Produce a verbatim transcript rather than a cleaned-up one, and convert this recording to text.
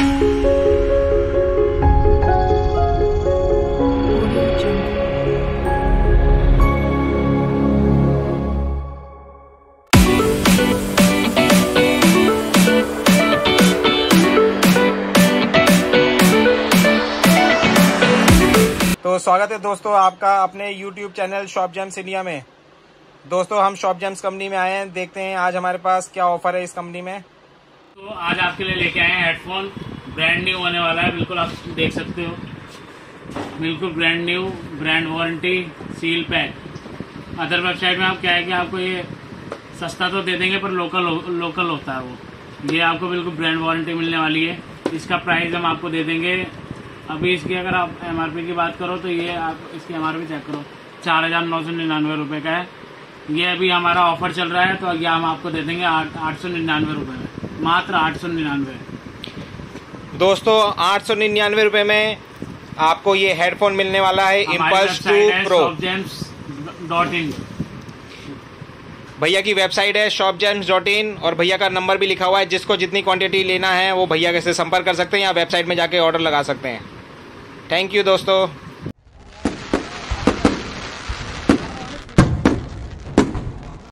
तो स्वागत है दोस्तों आपका अपने YouTube channel Shop Gems India में। दोस्तों हम शॉप जेम्स कंपनी में आए हैं, देखते हैं आज हमारे पास क्या ऑफर है इस कंपनी में। तो आज आपके लिए लेके आए हैं हेडफोन, ब्रांड न्यू होने वाला है, बिल्कुल आप देख सकते हो, बिल्कुल brand new, brand warranty, seal pack. Other website में आप क्या है कि आपको ये सस्ता तो दे देंगे पर लोकल लोकल होता है वो, ये आपको बिल्कुल ब्रांड वारंटी मिलने वाली है। इसका प्राइस हम आपको दे देंगे, अभी इसकी अगर आप एमआरपी की बात करो तो ये आप इसकी एमआरपी चेक करो, चार हजार नौ सौ निन्यानवे रुपये का है। ये अभी हमारा ऑफर चल रहा है तो ये हम आपको दे देंगे आठ आठ सौ निन्यानवे रुपये में, मात्र आठ सौ निन्यानवे। दोस्तों आठ सौ निन्यानवे रुपये में आपको ये हेडफोन मिलने वाला है impulse two pro. Shop gems dot in भैया की वेबसाइट है शॉप जेम्स डॉट इन और भैया का नंबर भी लिखा हुआ है। जिसको जितनी क्वांटिटी लेना है वो भैया से संपर्क कर सकते हैं या वेबसाइट में जाके ऑर्डर लगा सकते हैं। थैंक यू दोस्तों।